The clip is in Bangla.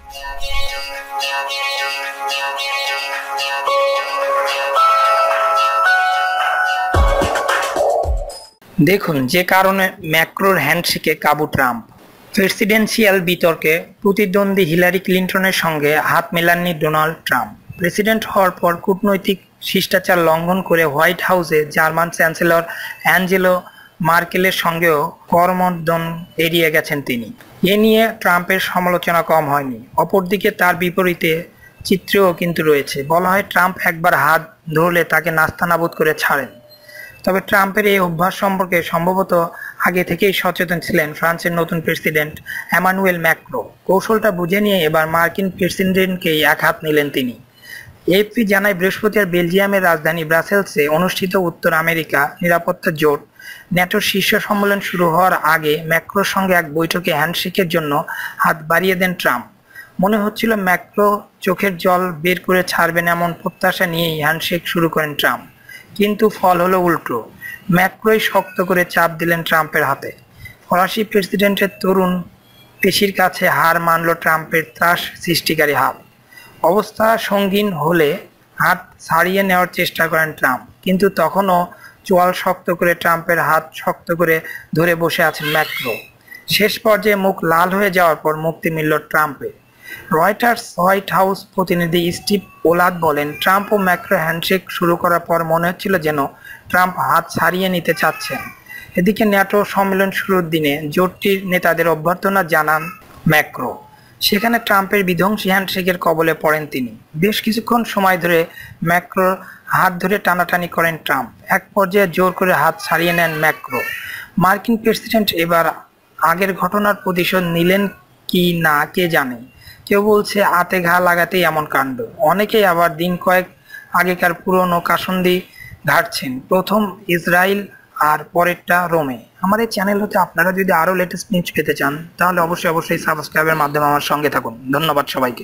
দেখুন যে কারণে ম্যাক্রোর হ্যান্ডশেকে কাবু ট্রাম্প। প্রেসিডেন্সিয়াল বিতর্কে প্রতিদ্বন্দ্বী হিলারি ক্লিন্টনের সঙ্গে হাত মেলাননি ডোনাল্ড ট্রাম্প। প্রেসিডেন্ট হওয়ার পর কূটনৈতিক শিষ্টাচার লঙ্ঘন করে হোয়াইট হাউসে জার্মান চ্যান্সেলর অ্যাঞ্জেলা মার্কেলের সঙ্গেও করমর্দন এড়িয়ে গেছেন তিনি। এ নিয়ে ট্রাম্পের সমালোচনা কম হয়নি। অপরদিকে তার বিপরীতে চিত্রেও কিন্তু রয়েছে। বলা হয় ট্রাম্প একবার হাত ধরলে তাকে নাস্তানাবুদ করে ছাড়েন। তবে ট্রাম্পের এই অভ্যাস সম্পর্কে সম্ভবত আগে থেকেই সচেতন ছিলেন ফ্রান্সের নতুন প্রেসিডেন্ট এমানুয়েল ম্যাক্রো। কৌশলটা বুঝে নিয়ে এবার মার্কিন প্রেসিডেন্টকেই এক হাত নিলেন তিনি। এএফপি জানায় বৃহস্পতিবার বেলজিয়ামের রাজধানী ব্রাসেলসে অনুষ্ঠিত উত্তর আমেরিকা নিরাপত্তা জোট ন্যাটোর শীর্ষ সম্মেলন শুরু হওয়ার আগে ম্যাক্রোর সঙ্গে এক বৈঠকে হ্যান্ডশেকের জন্য হাত বাড়িয়ে দেন ট্রাম্প। মনে হচ্ছিল ম্যাক্রো চোখের জল বের করে ছাড়বেন এমন প্রত্যাশা নিয়েই হ্যান্ডশেক শুরু করেন ট্রাম্প। কিন্তু ফল হলো উল্টো। ম্যাক্রোই শক্ত করে চাপ দিলেন ট্রাম্পের হাতে। ফরাসি প্রেসিডেন্টের তরুণ পেশির কাছে হার মানল ট্রাম্পের ত্রাস সৃষ্টিকারী হাত। অবস্থা সঙ্গীন হলে হাত ছাড়িয়ে নেওয়ার চেষ্টা করেন ট্রাম্প, কিন্তু তখনও চোয়াল শক্ত করে ট্রাম্পের হাত শক্ত করে ধরে বসে আছেন ম্যাক্রো। শেষ পর্যায়ে মুখ লাল হয়ে যাওয়ার পর মুক্তি মিলল ট্রাম্পের। রয়টার্স হোয়াইট হাউস প্রতিনিধি স্টিভ ওলাদ বলেন, ট্রাম্প ও ম্যাক্রো হ্যান্ডশেক শুরু করার পর মনে হচ্ছিল যেন ট্রাম্প হাত ছাড়িয়ে নিতে চাচ্ছেন। এদিকে ন্যাটো সম্মেলন শুরুর দিনে জোটটির নেতাদের অভ্যর্থনা জানান ম্যাক্রো। সেখানে ট্রাম্পের বিধ্বংসী হ্যান্ডশেকের কবলে পড়েন তিনি। বেশ কিছুক্ষণ সময় ধরে ম্যাক্রোর হাত ধরে টানাটানি করেন ট্রাম্প। এক পর্যায়ে জোর করে হাত ছাড়িয়ে নেন ম্যাক্রো। মার্কিন প্রেসিডেন্ট এবার আগের ঘটনার প্রতিশোধ নিলেন কি না কে জানে। কেউ বলছে আতে ঘা লাগাতেই এমন কাণ্ড, অনেকেই আবার দিন কয়েক আগেকার পুরনো কাসন্দি ঘাটছেন। প্রথম ইসরায়েল আর পরেরটা রোমে। আমাদের চ্যানেল হতে আপনারা যদি আরো লেটেস্ট নিউজ পেতে চান তাহলে অবশ্যই সাবস্ক্রাইবের মাধ্যমে আমার সঙ্গে থাকুন। ধন্যবাদ সবাইকে।